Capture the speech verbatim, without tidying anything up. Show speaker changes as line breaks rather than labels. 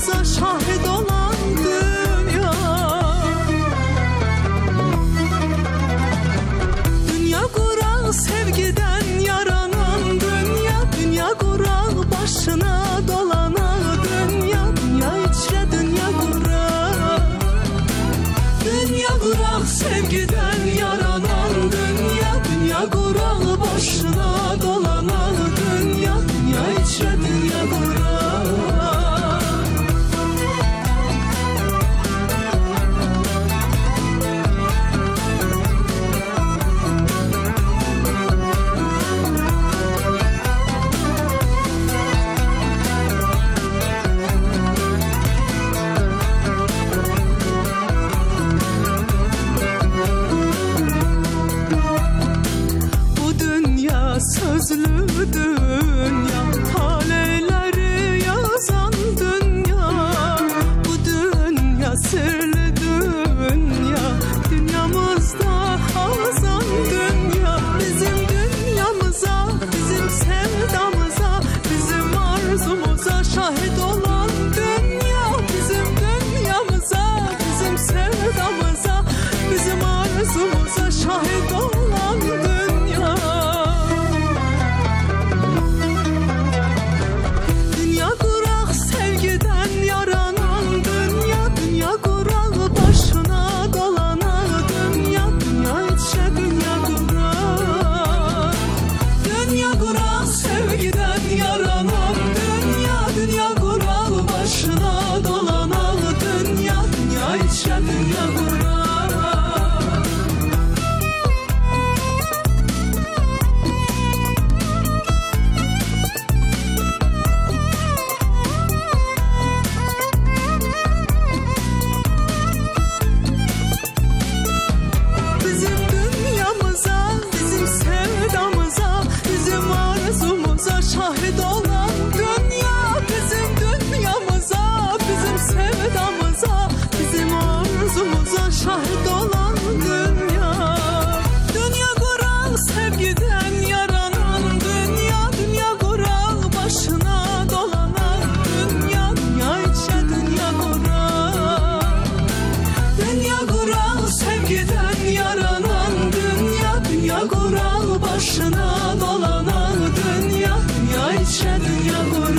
arzumuza şahit olan dünya. Dünya kural sevgiden yaranan dünya, dünya kural başına dolanan dünya, dünya içre dünya kural. Dünya kural sevgiden yaranan dünya, dünya kural başına dolanan dünya, dünya içre dünya kural. Sözlü dünya, haleleri yazan dünya, bu dünya sırlı dünya, dünyamızda hazan dünya. Bizim dünyamıza, bizim sevdamıza, bizim arzumuza şahit olan dünya. Bizim dünyamıza, bizim sevdamıza, bizim arzumuza şahit olan dünya. Şahit olan dünya, bizim dünyamıza, bizim sevdamıza, bizim arzumuza şahit olan dünya. Dünya kural sevgiden yaranan dünya, dünya kural başına dolanan dünya, dünya içe dünya kural. Dünya kural sevgiden yaranan dünya, dünya kural başına dolanan dünya, dünya içe dünya kural.